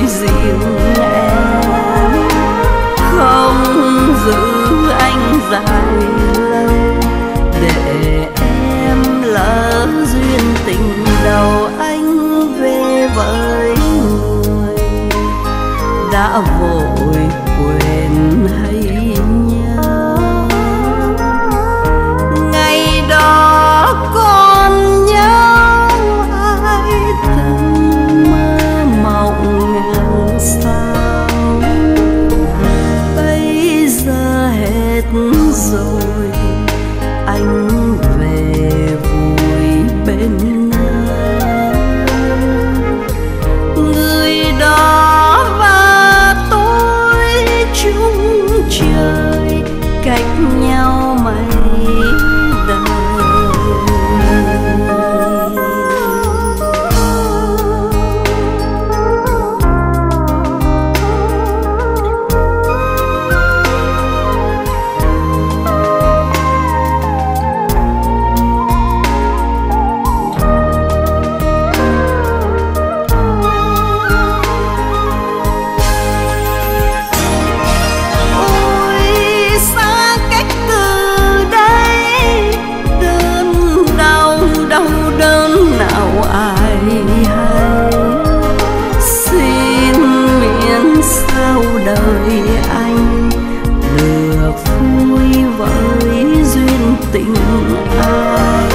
riêng em, không giữ anh dài lâu để em lỡ duyên tình đầu anh về với người đã vội quên hay nhớ. Ngày đó còn nhớ ai từng mơ mộng ngàn sao, bây giờ hết rồi anh về vui bên người đó và tôi chung trời cách nhau mấy đời. Đời anh được vui với duyên tình ai,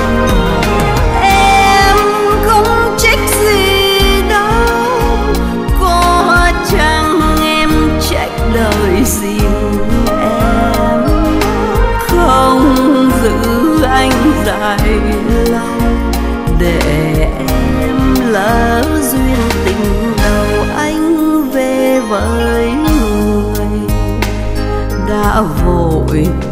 em không trách gì đâu, có chăng em trách đời riêng em, không giữ anh dài lâu để em lỡ duyên tình đầu anh về với đã vội